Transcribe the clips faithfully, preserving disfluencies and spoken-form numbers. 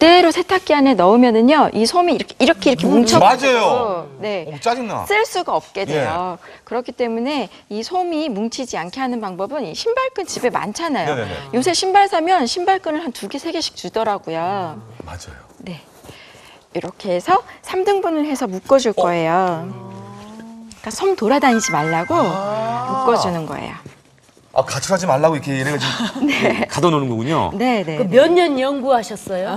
그대로 세탁기 안에 넣으면은요, 이 솜이 이렇게 이렇게 이렇게 뭉쳐가지고 맞아요. 네, 어, 짜증나. 쓸 수가 없게 돼요. 예. 그렇기 때문에 이 솜이 뭉치지 않게 하는 방법은 이 신발끈 집에 많잖아요. 네네네. 요새 신발 사면 신발끈을 한 두 개, 세 개씩 주더라고요. 맞아요. 네, 이렇게 해서 삼 등분을 해서 묶어줄 거예요. 그러니까 솜 돌아다니지 말라고 아 묶어주는 거예요. 아, 가출하지 말라고 이렇게 얘네가 지금 네. 가둬놓는 거군요. 네, 네. 몇 년 연구하셨어요?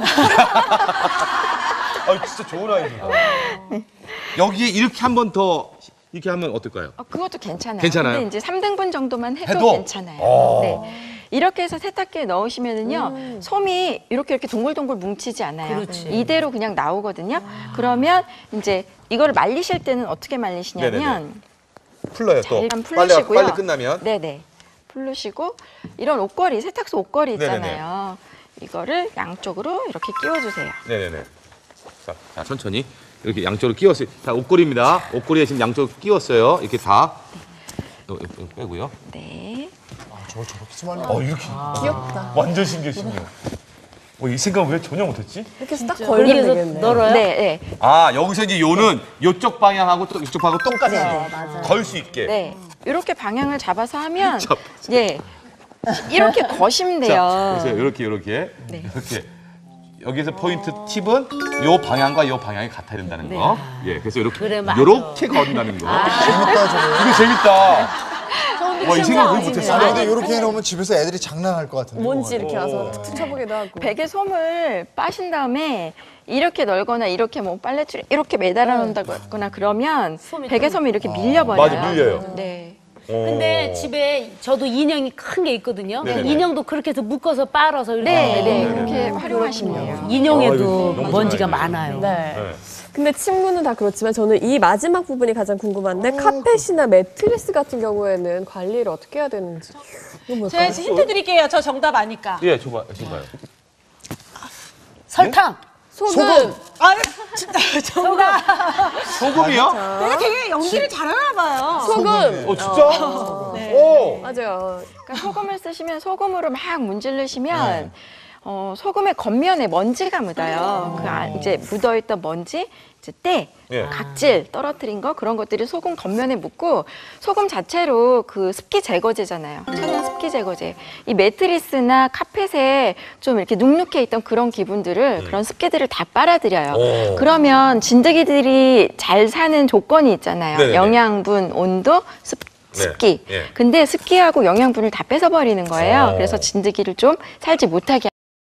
아, 진짜 좋은 아이디어. 여기에 이렇게 한 번 더 이렇게 하면 어떨까요? 어, 그것도 괜찮아요. 괜찮아요? 근데 이제 삼 등분 정도만 해도, 해도? 괜찮아요. 오. 네. 이렇게 해서 세탁기에 넣으시면은요, 음. 솜이 이렇게 이렇게 동글동글 뭉치지 않아요. 그렇지. 이대로 그냥 나오거든요. 아. 그러면 이제 이거를 말리실 때는 어떻게 말리시냐면 네네네. 풀러요 또. 일단 빨래 풀르시고요. 빨래 끝나면. 네네. 풀르시고 이런 옷걸이, 세탁소 옷걸이 있잖아요. 네네네. 이거를 양쪽으로 이렇게 끼워주세요. 네네네. 자, 자, 천천히 이렇게 양쪽으로 끼웠어요. 자, 옷걸이입니다. 옷걸이에 지금 양쪽으로 끼웠어요. 이렇게 다. 네. 이거, 이거 빼고요. 네. 아, 저거 저렇게 좀 하는 어, 이렇게. 아. 귀엽다. 완전 신기해, 신기해. 어, 이 생각 왜 전혀 못했지? 이렇게 해서 딱 이렇게 걸리면 해서 되겠네. 널어요? 네, 네. 아, 여기서 이제 요는 요쪽 방향하고 또 이쪽 방향하고 똑같이 걸 수 있게. 네. 이렇게 방향을 잡아서 하면 잡- 예. 이렇게 거시면 돼요. 그래서 이렇게 이렇게 네. 이렇게 여기서 포인트 팁은 요 방향과 요 방향이 같아야 된다는 거. 예, 그래서 이렇게 그래, 맞아. 이렇게 거린다는 거. 재밌다, 저거. 이거 재밌다. 와, 이 생각 왜 못했어? 아, 근데 이렇게 해놓으면 집에서 애들이 장난할 것 같은데. 뭔지 이렇게 어. 와서 툭툭 쳐보기도 하고. 베개 솜을 빠신 다음에 이렇게 널거나 이렇게 뭐 빨래줄에 이렇게 매달아 놓는다거나 그러면 베개 솜이 이렇게 밀려버려요. 맞아, 밀려요. 네. 근데 어. 집에 저도 인형이 큰 게 있거든요. 네네네. 인형도 그렇게 해서 묶어서 빨아서 이렇게 네, 네. 네. 그렇게 활용하시면 돼요. 인형에도 아, 이거 너무 먼지가 좋아요. 많아요. 네. 네. 근데 침구는 다 그렇지만 저는 이 마지막 부분이 가장 궁금한데 카펫이나 매트리스 같은 경우에는 관리를 어떻게 해야 되는지. 이건 뭘까요? 제가 힌트 드릴게요. 저 정답 아니까. 예, 줘봐, 줘봐요. 설탕. 소금. 아, 진짜 정답. 소금이요? 내가 되게 연기를 잘하나 봐요. 소금. 어, 진짜? 오. 맞아요. 그러니까 소금을 쓰시면 소금으로 막 문지르시면 어, 소금의 겉면에 먼지가 묻어요. 그 안, 이제 묻어있던 먼지, 이제 때, 예. 각질 떨어뜨린 거 그런 것들이 소금 겉면에 묻고 소금 자체로 그 습기 제거제잖아요. 천연 습기 제거제. 이 매트리스나 카펫에 좀 이렇게 눅눅해 있던 그런 기분들을 그런 습기들을 다 빨아들여요. 오. 그러면 진드기들이 잘 사는 조건이 있잖아요. 네네네. 영양분, 온도, 습 습기. 네, 예. 근데 습기하고 영양분을 다 뺏어버리는 거예요. 어. 그래서 진드기를 좀 살지 못하게